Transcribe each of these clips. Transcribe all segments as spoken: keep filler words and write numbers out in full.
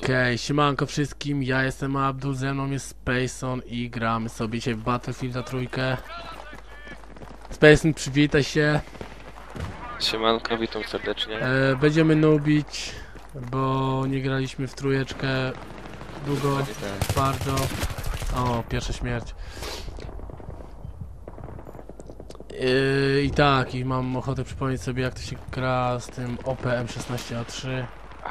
Okej, okay, siemanko wszystkim, ja jestem Abdul, ze mną jest Spacon i gramy sobie dzisiaj w Battlefielda trójkę. Spacon, przywitaj się. Siemanko, witam serdecznie. E, będziemy nubić, bo nie graliśmy w trójeczkę długo, tak. bardzo. O, pierwsza śmierć. E, I tak, i mam ochotę przypomnieć sobie, jak to się gra z tym O P M szesnaście A trzy.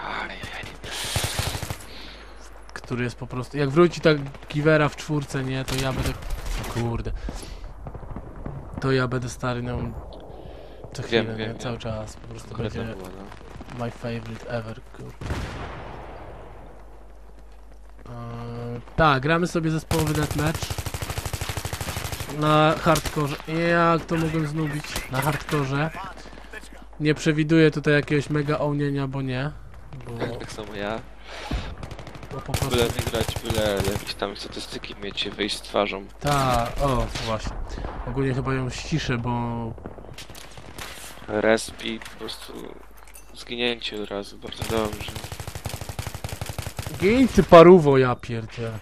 Który jest po prostu... Jak wróci ta Givera w czwórce, nie, to ja będę... Kurde. To ja będę stary nią co chwilę, Wiem, nie? wiem, Cały wiem. czas. Po prostu Konkretna będzie była, no. my favorite ever, kurde. Eee, tak, gramy sobie zespołowy deathmatch. Na hardkorze. Jak to mogłem znubić? Na hardkorze. Nie przewiduję tutaj jakiegoś mega ołnienia, bo nie. Bo, Tak samo ja. bo po prostu... Byle wygrać, byle jakieś tam statystyki mieć, wyjść z twarzą. Ta, o, właśnie. Ogólnie chyba ją ściszę, bo... Respi, po prostu zginięcie od razu, bardzo dobrze. Gień ty parówo, ja pierdzielę.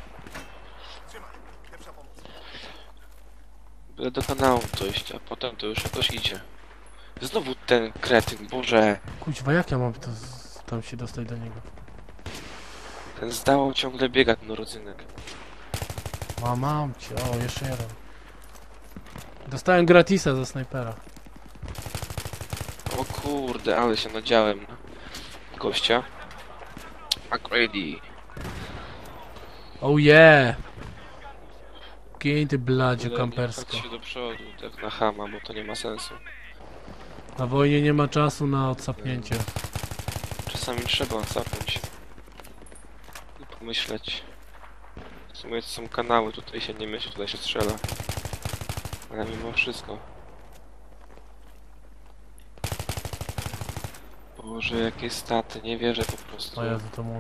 Byle do kanału dojść, a potem to już jakoś idzie. Znowu ten kretyn, Boże. Kuźwa, jak ja mam to z... tam się dostać do niego? Ten zdawał ciągle biega ten rodzynek. Ma, mam cię, o, jeszcze jeden. Dostałem gratisa za snajpera. O kurde, ale się nadziałem na gościa. McGrady. Oh yeah! Gień ty bladzie Byle nie kampersko. pchać się do przodu, tak na chama, bo to nie ma sensu. Na wojnie nie ma czasu na odsapnięcie. Czasami trzeba zapnąć i pomyśleć. W sumie to są kanały, tutaj się nie myśli, tutaj się strzela. Ale mimo wszystko. Boże, jakie staty, nie wierzę po prostu. O Jezu, to mój.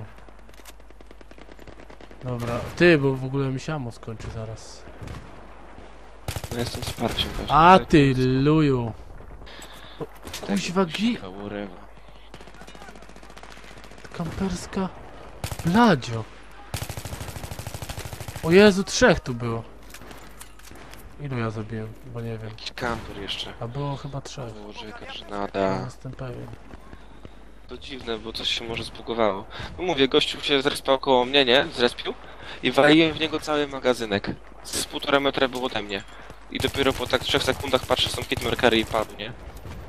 Dobra, ty, bo w ogóle mi się ammo skończy zaraz. No jestem wsparciem właśnie. A tak ty jest. luju! Tak Kuźwa jest, gi... whatever. Kamperska... Bladzio! O Jezu, trzech tu było. Ilu ja zabiłem? Bo nie wiem. Jakiś kamper jeszcze. A było chyba trzech. Boże, jaka Nie żenada. jestem pewien. To dziwne, bo coś się może zbugowało. No mówię, gościu się zrespał koło mnie, nie? Zrespił. I waliłem w niego cały magazynek. Z półtora metra było ode mnie. I dopiero po tak trzech sekundach patrzę, są hitmarkery i padł, nie?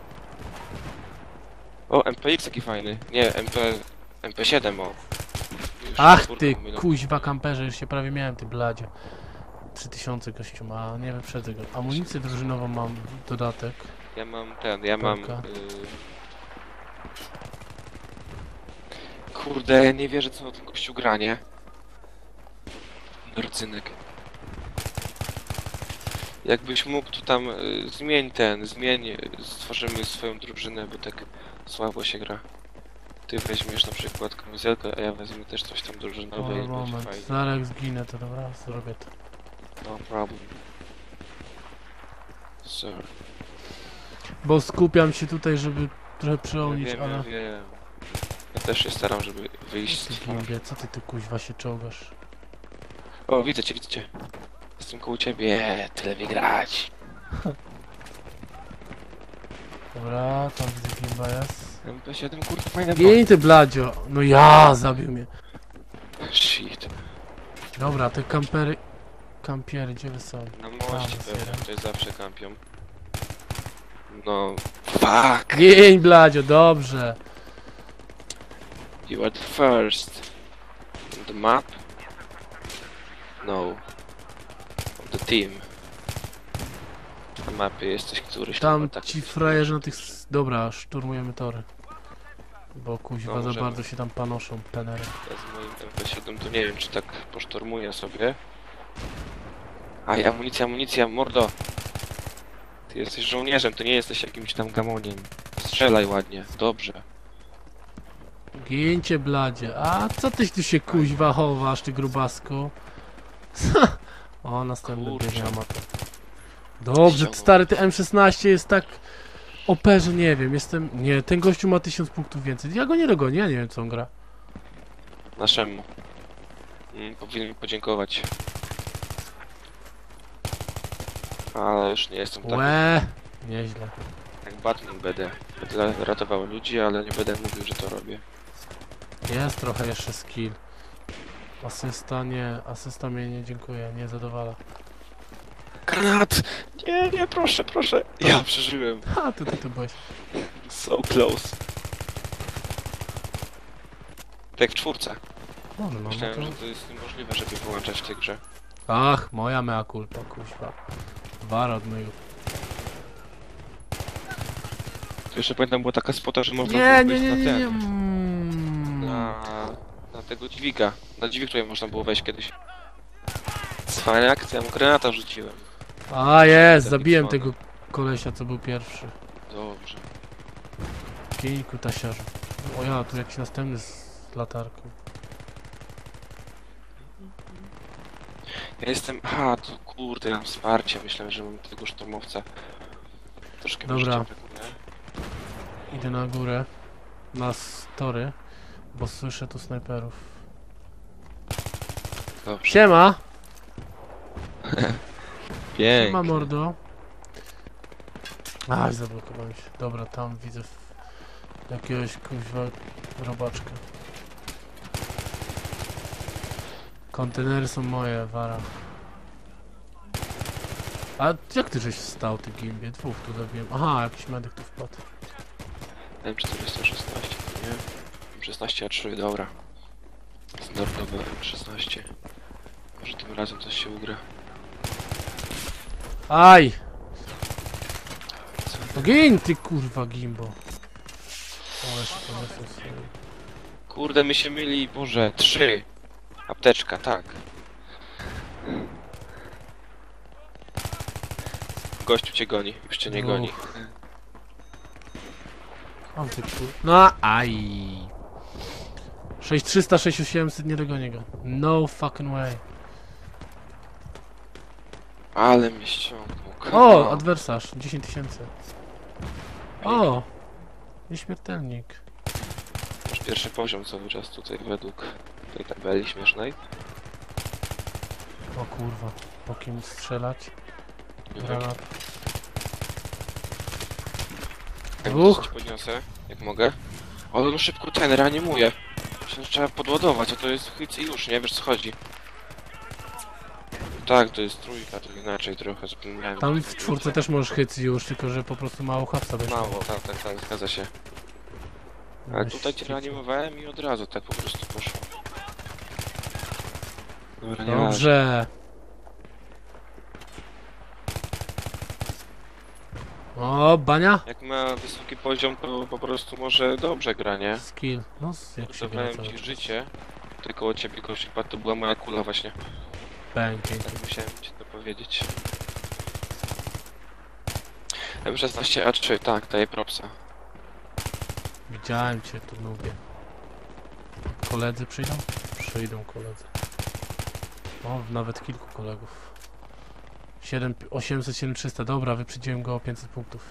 O, M P X taki fajny. Nie, M P... M P siedem, o. Już Ach kurde, ty omylę. kuźwa kamperze, już się prawie miałem, ty bladzie. trzy tysiące gościu ma, nie wyprzedzę go. Amunicję drużynową mam, dodatek. Ja mam ten, ja mam... Polka. Y... Kurde, ja nie wierzę, co o tym gościu gra, nie? Rodzynek. Jakbyś mógł, to tam y, zmień ten, zmień, y, stworzymy swoją drużynę, bo tak słabo się gra. Ty weźmiesz na przykład kamizelkę, a ja wezmę też coś tam drużynowe O, i będzie moment, fajnie. zaraz jak zginę, to dobra, zrobię to. No problem. Sir. Bo skupiam się tutaj, żeby trochę Ja przełonić, wiem, ale... ja wiem. Ja też się staram, żeby wyjść z Ty twarzy. gimbie, co ty tu kuźwa się czołgasz? O, widzę cię, widzę cię. Jestem koło ciebie, tyle wygrać. Dobra, tam widzę gimba jest. M P siedem, kurde, fajne Gień ty bladzio! No ja, zabił mnie. Shit. Dobra, te kampery... Kampiery, gdzie wy są? Na Tam moście jest pewnie, jeden. to jest zawsze kampią. No, fuck! Gień bladzio, dobrze! You are the first. On the map? No. On the team. Na mapie jesteś któryś Tam tak. ci frajerzy na tych... s- Dobra, szturmujemy tory. Bo kuźwa No, za możemy. bardzo się tam panoszą, penery. Ja z moim M P siedem to nie wiem, czy tak posztormuję sobie. Aj, amunicja, amunicja, mordo! Ty jesteś żołnierzem, to nie jesteś jakimś tam gamoniem. Strzelaj ładnie, dobrze. Gięcie bladzie. A co tyś tu się kuźwa chowasz, ty grubasku? O, następny Kurczę. biegnie amator. Dobrze, stary, ty M szesnaście jest tak... O P, że nie wiem, jestem... Nie, ten gościu ma tysiąc punktów więcej. Ja go nie dogonię, ja nie wiem co on gra. Naszemu. Mm, powinien mi podziękować. Ale już nie jestem tak Łe, nieźle. jak Batman będę. Będę ratował ludzi, ale nie będę mówił, że to robię. Jest trochę jeszcze skill. Asysta nie, asysta mnie nie dziękuję, nie zadowala. Granat! Nie, nie, proszę, proszę. Ja przeżyłem. Ha, ty, ty, ty byłeś. So close. Tak jak w czwórce. No, no, no, no Myślałem, to... że to jest niemożliwe, żeby wyłączać w tej grze. Ach, moja mea culpa, kuźwa. Wara od myju. To jeszcze pamiętam, była taka spota, że można Nie, było nie, wejść nie, na nie, ten. nie. Mm. Na, na tego dźwiga. Na dźwig tutaj można było wejść kiedyś. Fajna akcja, mu granata rzuciłem. A jest, Taki zabiłem dzwonek. tego kolesia, co był pierwszy. Dobrze. Kij kutasiarzu. O ja, tu jakiś następny z latarką. Ja jestem... Aha, to kurde, mam wsparcie. Myślałem, że mam tego szturmowca. Troszkę mi Dobra. życia brakuje. Idę na górę. Na story. Bo słyszę tu snajperów. Dobrze. Siema! Siema Pięknie. mordo. Aj, zablokowałem się. Dobra, tam widzę w... jakiegoś kuźwa robaczka. Kontenery są moje, wara. A jak ty żeś wstał, ty gimbie? Dwóch tu zabiłem. Aha, jakiś medyk tu wpadł. M czterysta szesnaście, nie? M szesnaście A trzy, dobra. Standardowe M szesnaście. Może tym razem coś się ugra. Aj! No gin, ty kurwa gimbo. Ależ to jest sobie. Kurde, mi się myli, Boże, trzy. Apteczka, tak. Gościu cię goni, już cię nie No. goni. Mam ty kur... No, aj! sześć trzysta, sześć osiemset, nie dogonię go. No fucking way. Ale mnie ściągnął. O, adwersarz, dziesięć tysięcy. O! Nieśmiertelnik. Masz pierwszy poziom cały czas tutaj według tej tabeli śmiesznej. O kurwa, po kim strzelać? Nie wiem, Granat. jak Dwóch. to ci podniosę, jak mogę. Ale no szybko ten reanimuje. Myślę, że trzeba podładować, a to jest hyc i już, nie wiesz co chodzi. Tak, to jest trójka, to inaczej trochę zapomniałem. Tam w czwórce też możesz chycić już, tylko że po prostu mało hapsa będzie. Mało, tak, tak, tak, zgadza się. Ale tutaj cię reanimowałem i od razu tak po prostu poszło. Dobra, nie ważne. Dobrze. O, bania? Jak ma wysoki poziom, to po prostu może dobrze gra, nie? Skill. No, z- jak się gra Dawałem cały ci czas. życie. Tylko koło ciebie kościół padł, to była moja kula właśnie. Bang, pięknie. Tak musiałem ci to powiedzieć. M szesnaście A trzy, tak, daję propsa. Widziałem cię, tu lubię. Koledzy przyjdą? Przyjdą koledzy. O, nawet kilku kolegów. siedem, osiemset, siedem trzysta, dobra, wyprzedziłem go o pięćset punktów.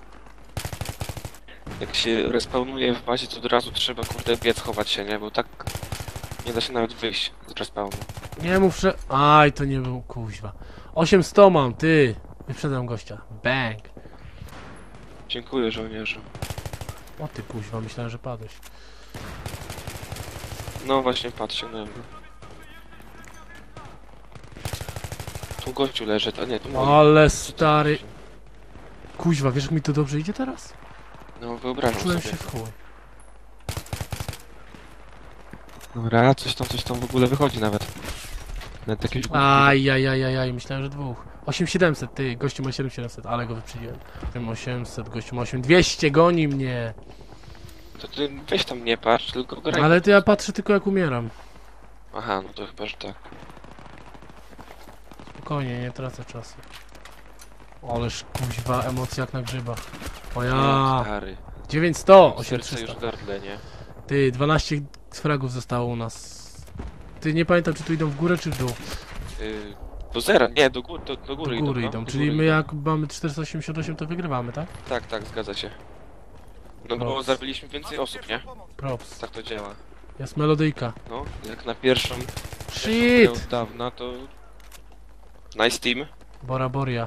Jak się respawnuje w bazie, to od razu trzeba kurde biec, chować się, nie? Bo tak nie da się nawet wyjść z respawnu. Nie mów, że... Aj, to nie był kuźwa. osiemset mam, ty! Wyprzedzam gościa. Bang! Dziękuję, żołnierzu. O ty kuźwa, myślałem, że padłeś. No właśnie, patrzcie na mnie. Tu gościu leży, a nie, tu mój. Ale stary... Kuźwa, wiesz jak mi to dobrze idzie teraz? No wyobrażam Czułem sobie. się w chuj. Dobra, coś tam, coś tam w ogóle wychodzi nawet. Nawet jakieś głupie. Aj, aj, aj, aj, aj, myślałem, że dwóch. osiem siedemset, ty, gościu ma siedem siedemset, ale go wyprzedziłem. Tym osiemset, gościu ma osiem dwieście, goni mnie! To ty weź tam nie patrz, tylko graj. Ale to ja patrzę tylko jak umieram. Aha, no to chyba, że tak. Spokojnie, nie tracę czasu. Ależ kuźwa, emocje jak na grzybach. O No, ja, stary. dziewięćset, osiem Serce już trzysta. w gardle, nie? Ty, dwanaście fragów zostało u nas. Ty, nie pamiętam czy tu idą w górę czy w dół. Yy, do zera, nie, do, góry, do, do Do góry góry idą. idą, no, do czyli góry my idą. jak mamy czterysta osiemdziesiąt osiem to wygrywamy, tak? Tak, tak, zgadza się. No bo Props. zabiliśmy więcej osób, nie? Props. Tak to działa. Jest melodyjka. No, jak na pierwszą Shit! od dawna, to... Nice team. Bora Boria.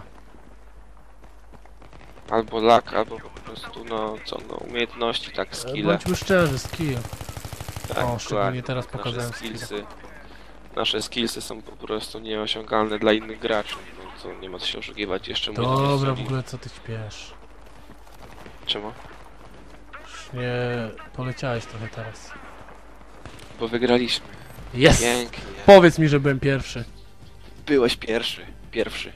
Albo luck, albo po prostu, no co, no umiejętności, tak, E, skille. Bądźmy szczerzy, skill. Tak, o, szczególnie dokładnie. teraz Nasze pokazałem skille. skillsy. Nasze skillsy są po prostu nieosiągalne dla innych graczy. No co, nie ma co się oszukiwać, jeszcze mój Dobra, w soli. ogóle co ty śpiesz? Czemu? Już nie poleciałeś trochę teraz. Bo wygraliśmy. Jest! Pięknie. Powiedz mi, że byłem pierwszy. Byłeś pierwszy. Pierwszy.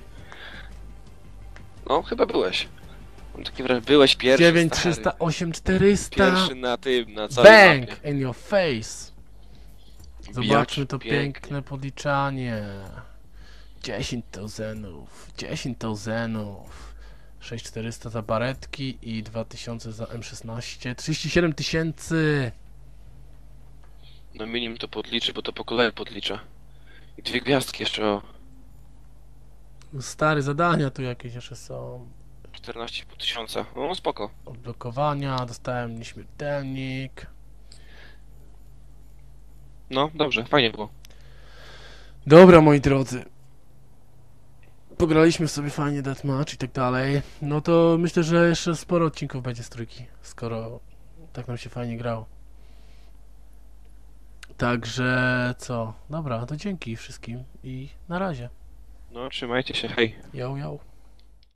No, chyba byłeś. Mam takie wrażenie, byłeś pierwszy, dziewięć stary. trzysta, osiem czterysta. Pierwszy na tym, na całej Bang! mapie. In your face. Zobaczmy Bijacz, to pięknie. piękne podliczanie. dziesięć tozenów, dziesięć tozenów. sześć tysięcy czterysta za baretki i dwa tysiące za M szesnaście. trzydzieści siedem tysięcy. No minimum to podliczy, bo to po kolei podlicza. I dwie gwiazdki jeszcze o Stare zadania tu jakieś jeszcze są. czternaście i pół tysiąca. No spoko. Odblokowania, dostałem nieśmiertelnik. No, dobrze, fajnie było. Dobra, moi drodzy. Pograliśmy sobie fajnie deathmatch i tak dalej. No to myślę, że jeszcze sporo odcinków będzie z trójki, skoro tak nam się fajnie grało. Także co? Dobra, to dzięki wszystkim i na razie. No, trzymajcie się, hej. Yo, yo.